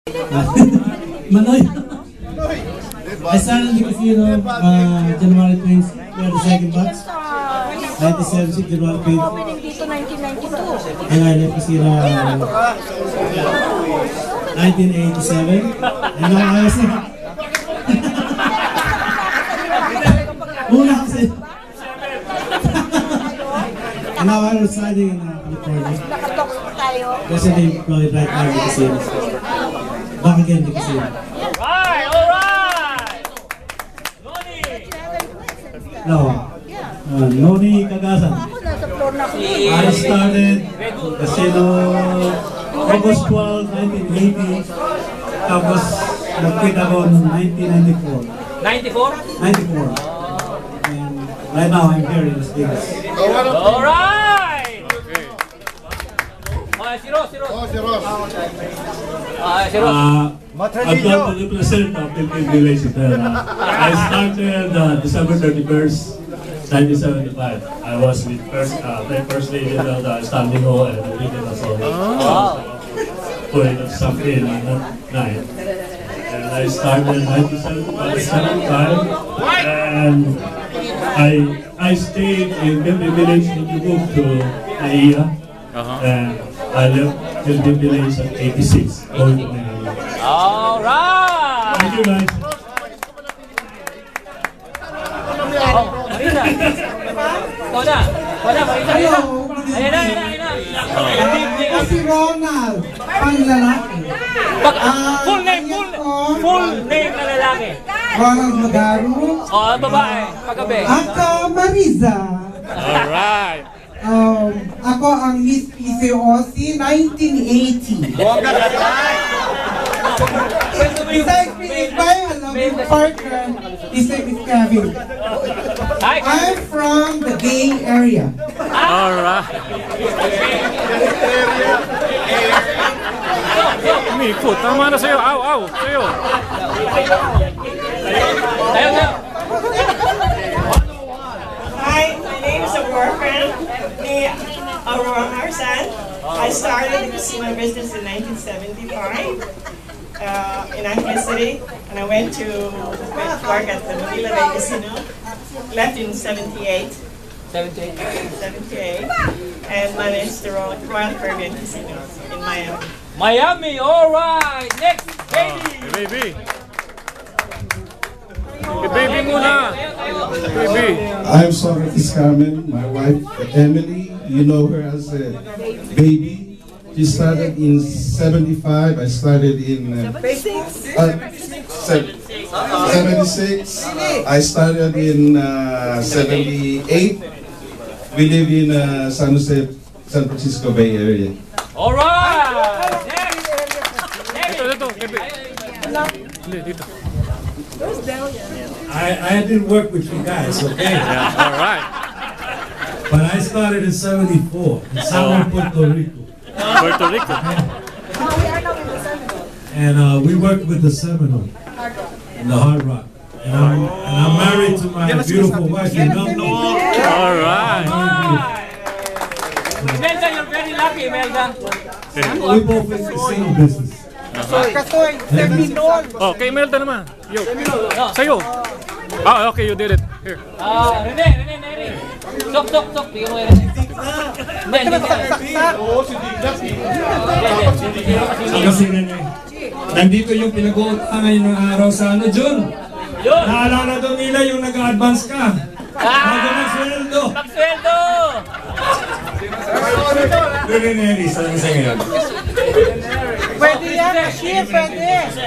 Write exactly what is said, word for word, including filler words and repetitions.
Manoy. I started the casino uh, January twenty-second batch. ninety-seven, January twentieth. Opening dito nineteen ninety-two. And I left casino uh, nineteen eighty-seven. And now I was Muna kasi. And now I'm residing in uh, California. Recently employed right now in the casino. Back again in the casino. Alright, alright! Noni! No. Uh, Noni Kagasan. I started casino August twelfth, nineteen eighty. Tapos nag-quit ako nineteen ninety-four. ninety-four? ninety-four. And right now I'm here in Las Vegas. Alright! Ah, si Ross, si Ross. Oh, si Ross. Ah, si Ross. Uh, I'm going to represent the Philippine Village there. Uh, I started uh, December thirty-first, nineteen seventy-five. I was with first, uh, my first lady of the standing hall and the regional song. Wow. Putting up something in that night. And I started in nineteen seventy-five. And I I stayed in Philippine Village when we moved to Naiya. Uh-huh. And I left Philippine Village at eighty-six. Going to Naiya. Alright! Thank you guys. Oh, Marisa! Ikaw na! Ikaw na, Marisa! Ayan na, ayan na, ayan na! Ako si Ronald, panglalaki. Full name, full name! Full name na lalaki! Ronald Magaro. Oh, babae, paggabi. Ako, Marisa. Alright! Um, ako ang Miss P C O C nineteen eighty. Besides being my loving partner, his name is Kevin. I'm from the Bay Area. Alright! Miko, tama na sa'yo. Aw, aw, sa'yo. Tayo, tayo! Hi, my name is Aurora Fran. Me, Aurora Marsan. I started the casino business in nineteen seventy-five uh, in Angeles City, and I went to work at the Manila Bay Casino. Left in seventy-eight. seventy-eight. seventy-eight, and managed the Royal Caribbean Casino in Miami. Miami, alright! Next, baby! Oh, baby! Hey, baby muna! Baby! I'm Socrates Carmen, my wife Emily. You know her as a baby. She started in seventy-five. I started in uh, uh, seventy-six. I started in uh, seventy-eight. We live in uh, San Jose, San Francisco Bay Area. Alright! Next! Dito, dito, baby! Dito. I, I didn't work with you guys, okay? Yeah, alright. But I started in seventy-four in Southern Puerto Rico. Puerto Rico. And uh, we worked with the Seminole in the Hard Rock. And I'm, and I'm married to my beautiful wife. You don't know. Alright. Imelda, you're very lucky, Imelda. We both in the casino business. Oh, kay Imelda naman. Yo. Sa'yo. Ah, okay, you did it. Here. Ah, Rene, Rene, Neri. Sok, sok, sok. Bigyan mo yung Rene. Hindi, hindi ka. Oo, si Diglas. Kasi Rene, nandito yung pinag-uutangan ngayon ng araw sa ano, Jun? Yun! Naalala doon nila yung nag-advance ka. Bago mag-sweldo. Mag-sweldo! Rene, Neri, saan ka sa ngayon? Pwede yan, Ashir, pwede.